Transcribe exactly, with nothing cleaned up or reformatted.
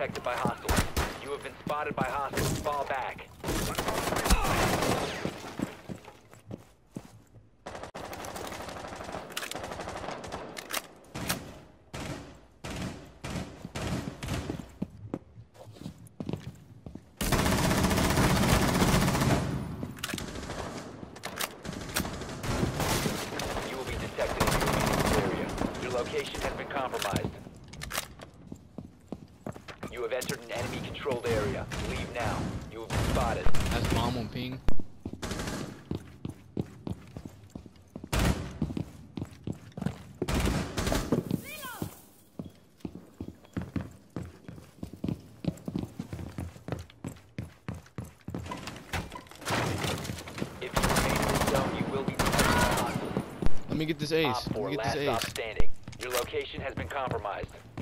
detected by hostiles. You have been spotted by hostiles. Fall back. You will be detected in your immediate area. Your location has been compromised. You have entered an enemy-controlled area. Leave now. You have been spotted. That's bomb on ping. If you remain in this zone, you will be detected by hostiles. Let me get this ace. Op Let four, me get last this stop ace. standing. Your location has been compromised.